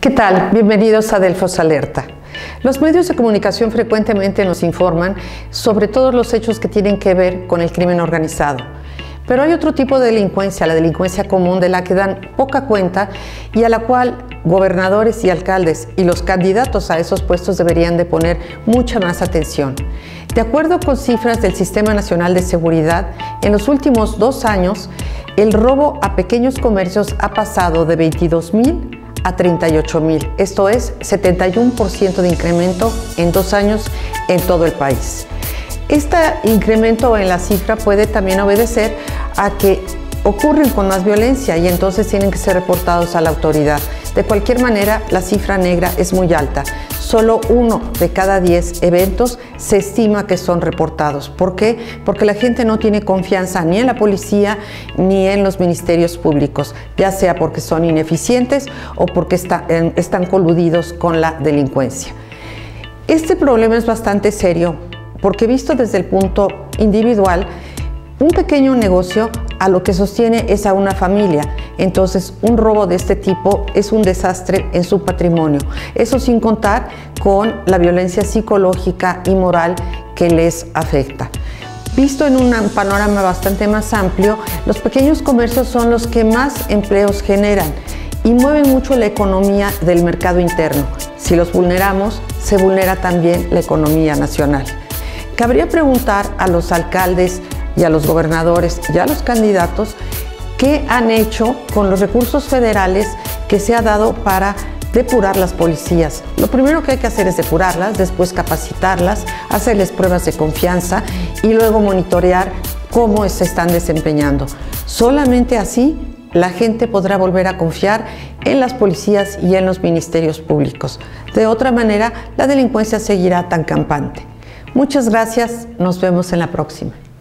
¿Qué tal? Bienvenidos a Delfos Alerta. Los medios de comunicación frecuentemente nos informan sobre todos los hechos que tienen que ver con el crimen organizado. Pero hay otro tipo de delincuencia, la delincuencia común, de la que dan poca cuenta y a la cual gobernadores y alcaldes y los candidatos a esos puestos deberían de poner mucha más atención. De acuerdo con cifras del Sistema Nacional de Seguridad, en los últimos 2 años, el robo a pequeños comercios ha pasado de 22,000 a 38,000. Esto es 71% de incremento en 2 años en todo el país. Este incremento en la cifra puede también obedecer a que ocurren con más violencia y entonces tienen que ser reportados a la autoridad. De cualquier manera, la cifra negra es muy alta. Solo 1 de cada 10 eventos se estima que son reportados. ¿Por qué? Porque la gente no tiene confianza ni en la policía ni en los ministerios públicos, ya sea porque son ineficientes o porque están coludidos con la delincuencia. Este problema es bastante serio porque, visto desde el punto individual, un pequeño negocio a lo que sostiene es a una familia. Entonces, un robo de este tipo es un desastre en su patrimonio. Eso sin contar con la violencia psicológica y moral que les afecta. Visto en un panorama bastante más amplio, los pequeños comercios son los que más empleos generan y mueven mucho la economía del mercado interno. Si los vulneramos, se vulnera también la economía nacional. Cabría preguntar a los alcaldes y a los gobernadores y a los candidatos qué han hecho con los recursos federales que se ha dado para depurar las policías. Lo primero que hay que hacer es depurarlas, después capacitarlas, hacerles pruebas de confianza y luego monitorear cómo se están desempeñando. Solamente así la gente podrá volver a confiar en las policías y en los ministerios públicos. De otra manera, la delincuencia seguirá tan campante. Muchas gracias, nos vemos en la próxima.